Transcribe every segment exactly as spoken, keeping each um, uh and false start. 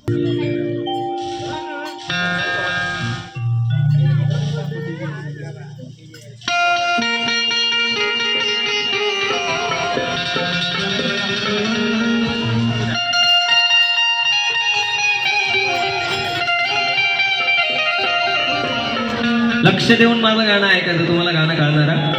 लक्ष देऊन माझं गाणं ऐकायचं, तुम्हाला गाणं कळणार.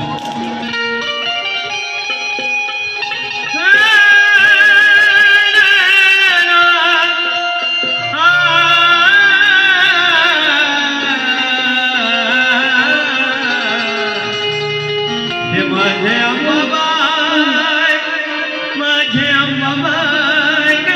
हे माझे अंबाबाई, माझे अंबाबाई ग,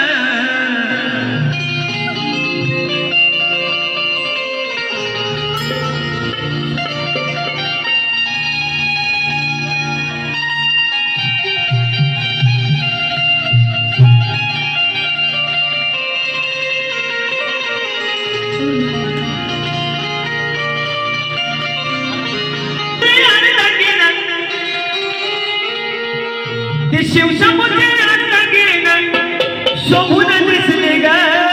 ते शिवशंभूचे अंतगीन शोभून दिसले ग,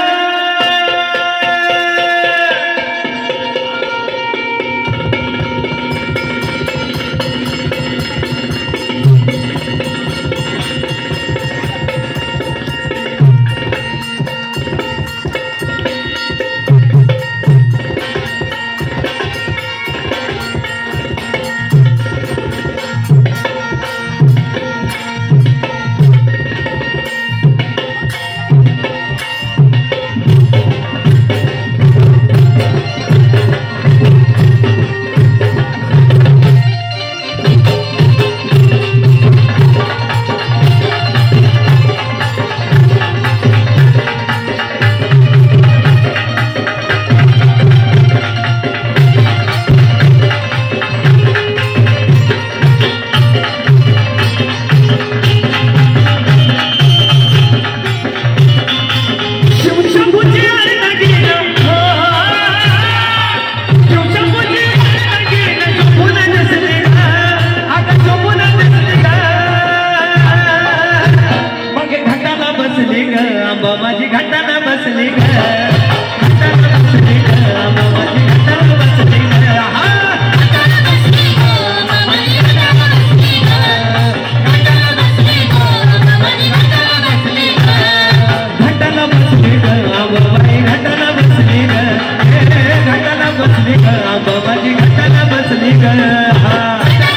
माझी घाटाला बसली ग, घाटाला बसली ग, माझी घाटाला बसली ग, घाटाला बसली ग, माझी घाटाला बसली ग, घाटाला बसली ग, माझी घाटाला बसली ग, घाटाला बसली ग, बाई घाटाला बसली ग, घाटाला बसली ग, माझी घाटाला बसली ग.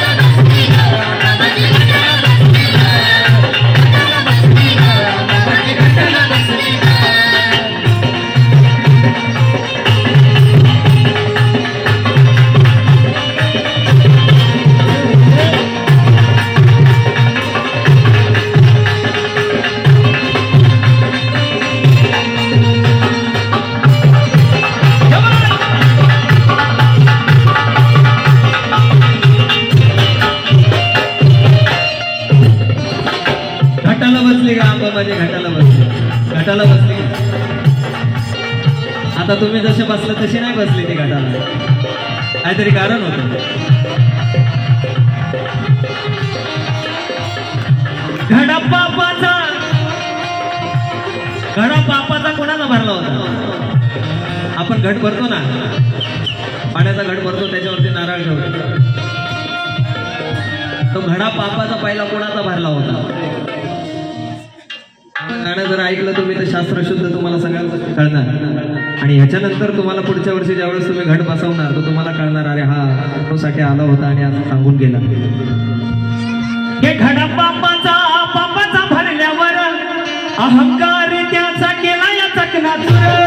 घाटाला बसली का आंबा माझ्या घाटाला बसली, घाटाला बसली. आता तुम्ही जसे बसले तशी नाही बसली ती घाटाला, काहीतरी कारण होतं. घडा पापाचा, घडा पापाचा कोणाचा भरला होता? आपण घट भरतो ना, पाण्याचा घट भरतो, त्याच्यावरती नारळ ठेवतो. तो घडा पापाचा पहिला कोणाचा भरला होता? गाणं जर ऐकलं तुम्ही तर शास्त्र शुद्ध तुम्हाला सगळं कळणार. आणि ह्याच्यानंतर तुम्हाला पुढच्या वर्षी ज्यावेळेस तुम्ही घट बसवणार तर तुम्हाला कळणार, अरे हा साठी आला होता आणि असं सांगून गेला. हे घडा पापाचा, पापाचा भरल्यावर अहंकार त्याचा केला या चकनाचूर.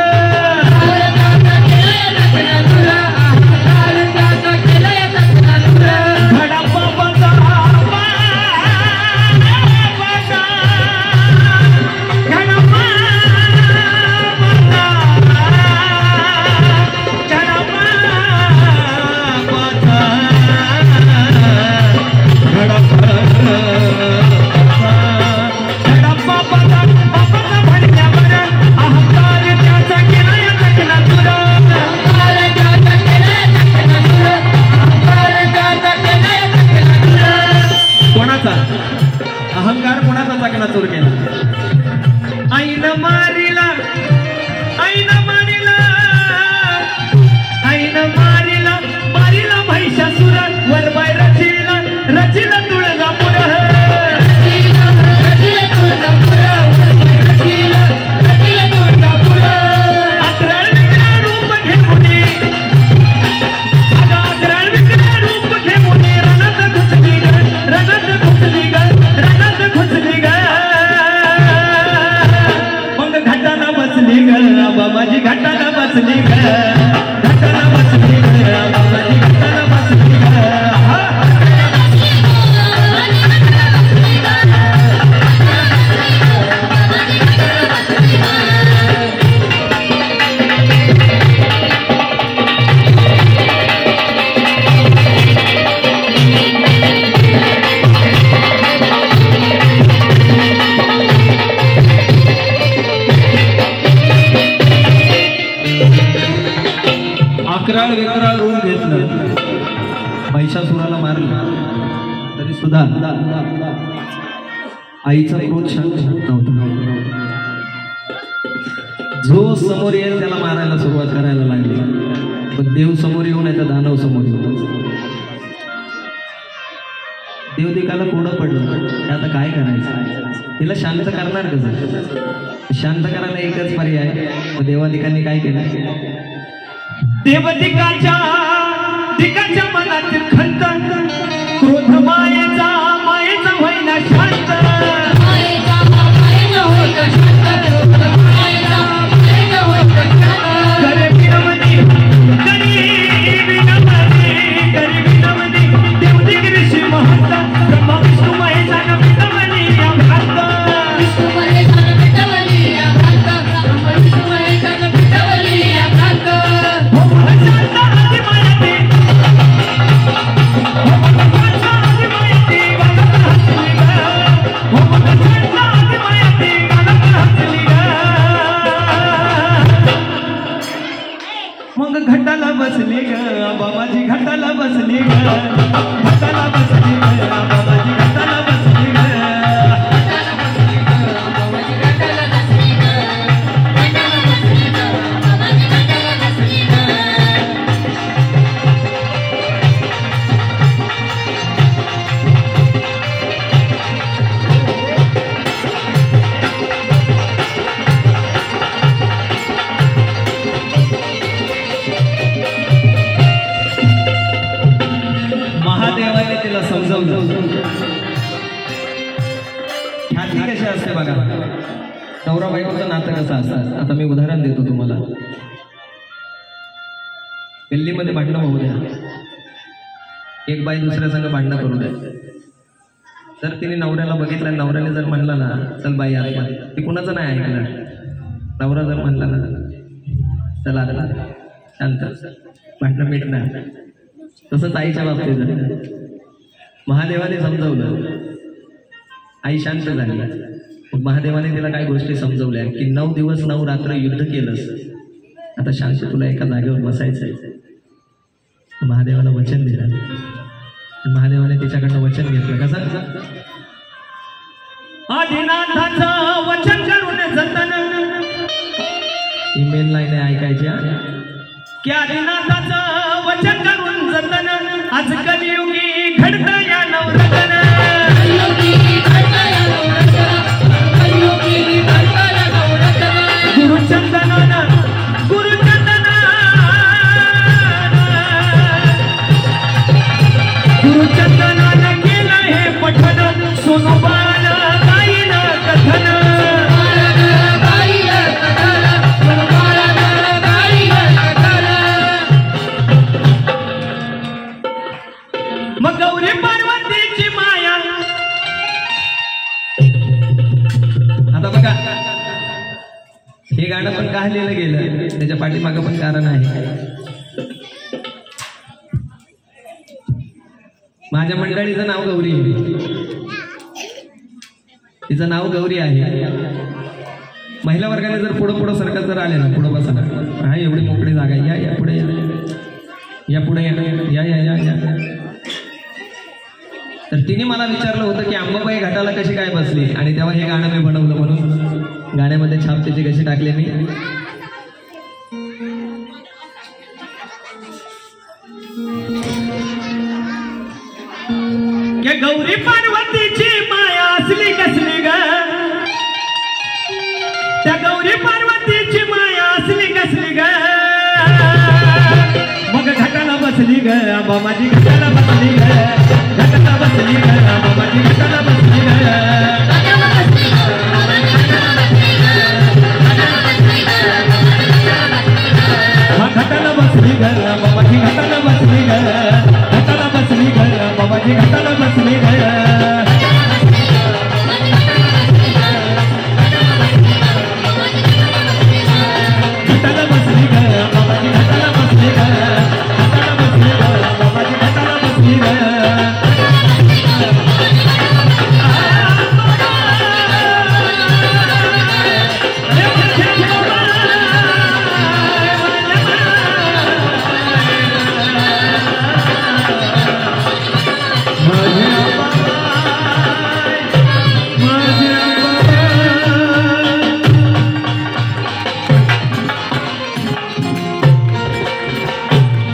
घडा पापाचा, अहंकार त्याचा आंबा माझी घाटाला बसली ग घाटाला बसली ग आंबा माझी घाटाला बसली ग अकराळ विकराळ रूप घेतलं महिषासुराला मारलं तरी सुद्धा आईचा क्रोध शांत नव्हता. जो समोर येईल त्याला मारायला सुरुवात करायला लागली. पण देव समोर येऊन येतं दानव समोर येऊन देवदेकाला कोडं पडलं आता काय करायचं तिला शांत करणार कसं शांत करायला एकच पर्याय मग देवादिकांनी काय केलं देवदिकाच्या दिकाच्या मनातील खंत क्रोध मायेचा मायेचा होईना शांत करे विनवणी करी विनवणी करी विनवणी देवदिक ऋषी महंत ब्रह्मा विष्णू महेशान विनवणी या भक्त विष्णू महेशान विनवणी या भक्त ब्रह्मा विष्णू महेशान विनवणी या भक्त मग घाटाला बसली ग आंबा माझी घाटाला बसली ग घाटाला बसली ग आंबा माझी घाटाला बसली ग महादेवाने तिला समजावलं ख्याती कशी असते बघा नवरा बायकोचं नातं कसं असतं आता मी उदाहरण देतो तुम्हाला दिल्लीमध्ये भांडणं होऊ द्या एक बाई दुसऱ्या संग भांडणं करू द्या तर तिने नवऱ्याला बघितलं नवऱ्याने जर म्हणला ना चल बाई आता ती कुणाचं नाही ऐकलं नवरा जर म्हणला ना चला आता शांत भांडणं मिटणार तसंच आईच्या बाबतीत झालं महादेवाने समजवलं आई शांत झाली मग महादेवाने तिला काय गोष्टी समजवल्या की नऊ दिवस नऊ रात्र युद्ध केलंस आता शांत तुला एका जागेवर बसायचंय महादेवाला वचन दिलं महादेवाने तिच्याकडनं वचन घेतलं कसं आदिनाथाचं वचन करून जतन ही मेन लाईन आहे ऐकायच्या की आदिनाथाचं वचन करून जतन आज कलियुगी घडतं या नवरत्न गुरुचंदनानं गुरुचंदनानं गुरुचंदनानं केलं हे पठण सोनूबान गाईन कथन मग गौरी पार्वतीची माया आता बघा हे गाणं पण का लिहिलं गेलं त्याच्या पाठीमागं पण कारण आहे माझ्या मंडळीचं नाव गौरी तिचं नाव गौरी आहे महिला वर्गाने जर पुढं पुढं सरकत जर आले ना पुढं बसा हा एवढी मोकळी जागा या या पुढे या या पुढे या या या या तर तिने मला विचारलं होतं की अंबाबाई घाटाला कशी काय बसली आणि तेव्हा हे गाणं मी बनवलं म्हणून गाण्यामध्ये छाप त्याची कशी टाकली मी की गौरी पार्वतीची माया असली कसली ग त्या गौरी पार्वतीची माया असली कसली ग मग घाटाला बसली ग आंबा माझी घाटाला बसली ग घाटाला बसली ग आंबा माझी घाटाला बसली ग बाबाजी घाटाला बसली ग घाटाला बसली ग बाबाजी घाटाला